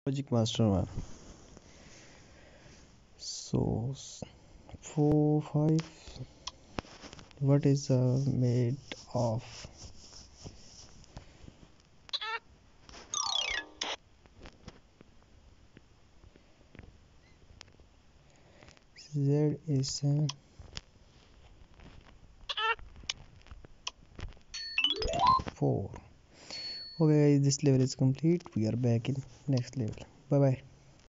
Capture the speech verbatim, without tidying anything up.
Logic Master one. So s- four five. What is uh, made of? Z is uh, four. Okay, guys, this level is complete. We are back in next level. Bye bye.